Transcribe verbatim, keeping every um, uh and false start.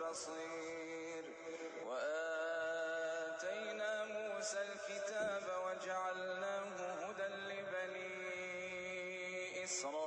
بصير. وآتينا موسى الكتاب وجعلناه هدى لبني إسرائيل